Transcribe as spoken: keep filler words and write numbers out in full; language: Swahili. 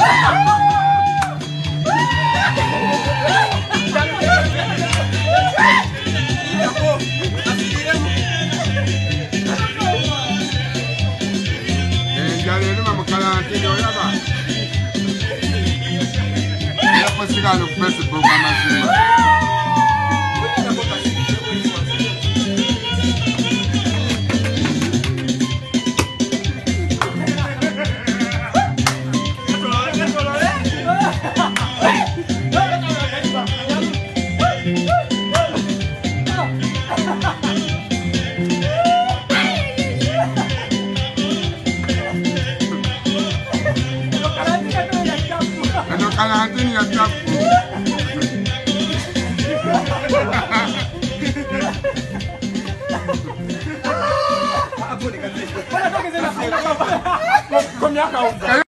Sigalo Facebook amazima. Kalahati ya tapu. Hapo ni kazi. Bwana toke zena. Kwa miaka huko.